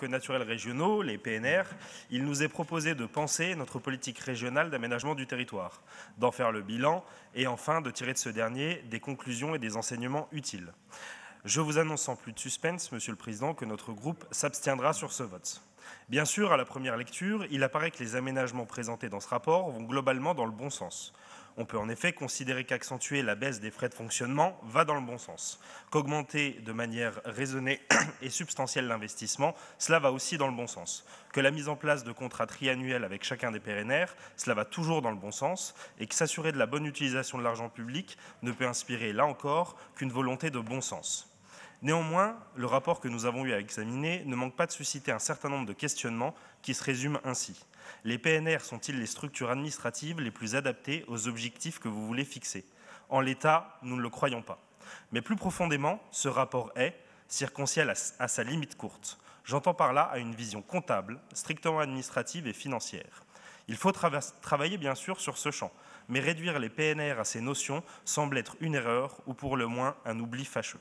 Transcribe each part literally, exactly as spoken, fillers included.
parcs naturels régionaux, les P N R, il nous est proposé de penser notre politique régionale d'aménagement du territoire, d'en faire le bilan et enfin de tirer de ce dernier des conclusions et des enseignements utiles. Je vous annonce sans plus de suspense, Monsieur le Président, que notre groupe s'abstiendra sur ce vote. Bien sûr, à la première lecture, il apparaît que les aménagements présentés dans ce rapport vont globalement dans le bon sens. On peut en effet considérer qu'accentuer la baisse des frais de fonctionnement va dans le bon sens, qu'augmenter de manière raisonnée et substantielle l'investissement, cela va aussi dans le bon sens, que la mise en place de contrats triannuels avec chacun des P N R, cela va toujours dans le bon sens, et que s'assurer de la bonne utilisation de l'argent public ne peut inspirer, là encore, qu'une volonté de bon sens. Néanmoins, le rapport que nous avons eu à examiner ne manque pas de susciter un certain nombre de questionnements qui se résument ainsi. Les P N R sont-ils les structures administratives les plus adaptées aux objectifs que vous voulez fixer? En l'état, nous ne le croyons pas. Mais plus profondément, ce rapport est circonstanciel à sa limite courte. J'entends par là à une vision comptable, strictement administrative et financière. Il faut trava travailler bien sûr sur ce champ, mais réduire les P N R à ces notions semble être une erreur ou pour le moins un oubli fâcheux.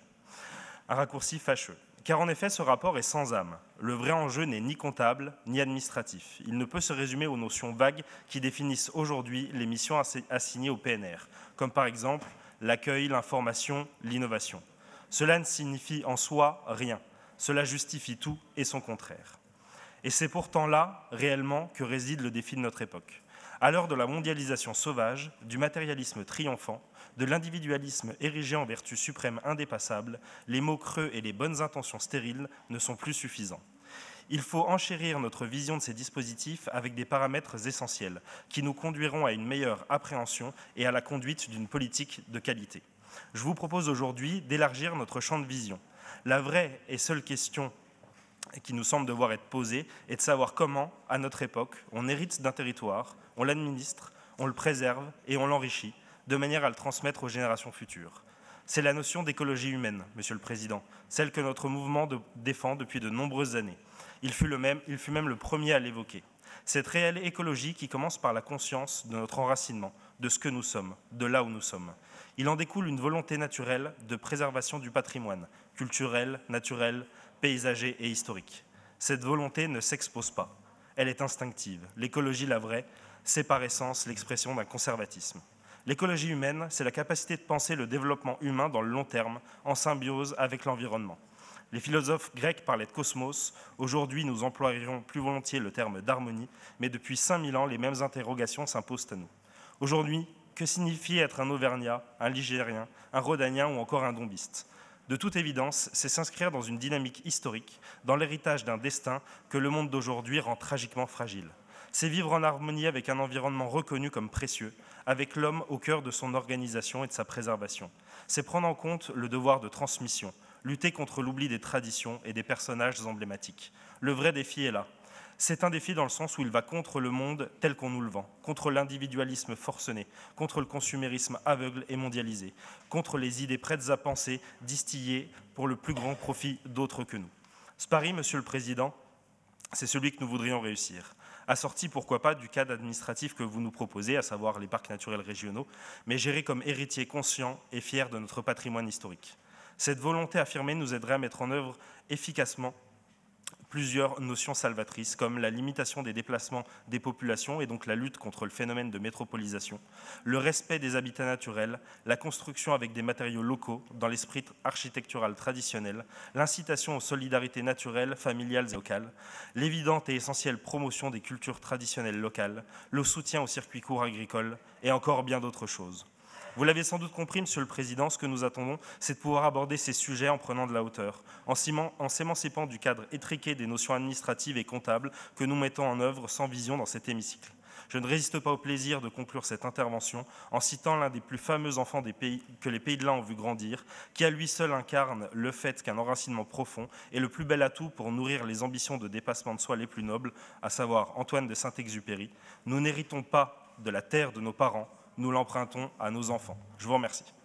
Un raccourci fâcheux. Car en effet, ce rapport est sans âme. Le vrai enjeu n'est ni comptable, ni administratif. Il ne peut se résumer aux notions vagues qui définissent aujourd'hui les missions assignées au P N R, comme par exemple l'accueil, l'information, l'innovation. Cela ne signifie en soi rien. Cela justifie tout et son contraire. Et c'est pourtant là, réellement, que réside le défi de notre époque. À l'heure de la mondialisation sauvage, du matérialisme triomphant, de l'individualisme érigé en vertu suprême indépassable, les mots creux et les bonnes intentions stériles ne sont plus suffisants. Il faut enchérir notre vision de ces dispositifs avec des paramètres essentiels qui nous conduiront à une meilleure appréhension et à la conduite d'une politique de qualité. Je vous propose aujourd'hui d'élargir notre champ de vision. La vraie et seule question qui nous semble devoir être posée est de savoir comment, à notre époque, on hérite d'un territoire, on l'administre, on le préserve et on l'enrichit, de manière à le transmettre aux générations futures. C'est la notion d'écologie humaine, Monsieur le Président, celle que notre mouvement de, défend depuis de nombreuses années. Il fut, le même, il fut même le premier à l'évoquer. Cette réelle écologie qui commence par la conscience de notre enracinement, de ce que nous sommes, de là où nous sommes. Il en découle une volonté naturelle de préservation du patrimoine, culturel, naturel, paysager et historique. Cette volonté ne s'expose pas, elle est instinctive. L'écologie, la vraie, c'est par essence l'expression d'un conservatisme. L'écologie humaine, c'est la capacité de penser le développement humain dans le long terme, en symbiose avec l'environnement. Les philosophes grecs parlaient de cosmos, aujourd'hui nous emploierions plus volontiers le terme d'harmonie, mais depuis cinq mille ans, les mêmes interrogations s'imposent à nous. Aujourd'hui, que signifie être un Auvergnat, un Ligérien, un Rhodanien ou encore un Dombiste? De toute évidence, c'est s'inscrire dans une dynamique historique, dans l'héritage d'un destin que le monde d'aujourd'hui rend tragiquement fragile. C'est vivre en harmonie avec un environnement reconnu comme précieux, avec l'homme au cœur de son organisation et de sa préservation. C'est prendre en compte le devoir de transmission, lutter contre l'oubli des traditions et des personnages emblématiques. Le vrai défi est là. C'est un défi dans le sens où il va contre le monde tel qu'on nous le vend, contre l'individualisme forcené, contre le consumérisme aveugle et mondialisé, contre les idées prêtes à penser, distillées pour le plus grand profit d'autres que nous. Ce pari, Monsieur le Président, c'est celui que nous voudrions réussir. Assorti, pourquoi pas, du cadre administratif que vous nous proposez, à savoir les parcs naturels régionaux, mais géré comme héritier conscient et fier de notre patrimoine historique. Cette volonté affirmée nous aiderait à mettre en œuvre efficacement plusieurs notions salvatrices, comme la limitation des déplacements des populations et donc la lutte contre le phénomène de métropolisation, le respect des habitats naturels, la construction avec des matériaux locaux dans l'esprit architectural traditionnel, l'incitation aux solidarités naturelles, familiales et locales, l'évidente et essentielle promotion des cultures traditionnelles locales, le soutien aux circuits courts agricoles et encore bien d'autres choses. Vous l'avez sans doute compris, Monsieur le Président, ce que nous attendons, c'est de pouvoir aborder ces sujets en prenant de la hauteur, en s'émancipant du cadre étriqué des notions administratives et comptables que nous mettons en œuvre sans vision dans cet hémicycle. Je ne résiste pas au plaisir de conclure cette intervention en citant l'un des plus fameux enfants des pays, que les Pays de l'Ain ont vu grandir, qui à lui seul incarne le fait qu'un enracinement profond est le plus bel atout pour nourrir les ambitions de dépassement de soi les plus nobles, à savoir Antoine de Saint-Exupéry. Nous n'héritons pas de la terre de nos parents, nous l'empruntons à nos enfants. Je vous remercie.